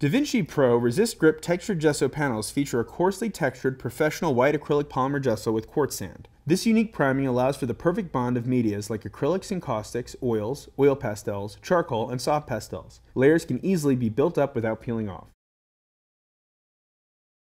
DaVinci Pro resist grip textured gesso panels feature a coarsely textured professional white acrylic polymer gesso with quartz sand. This unique priming allows for the perfect bond of medias like acrylics and caustics, oils, oil pastels, charcoal, and soft pastels. Layers can easily be built up without peeling off.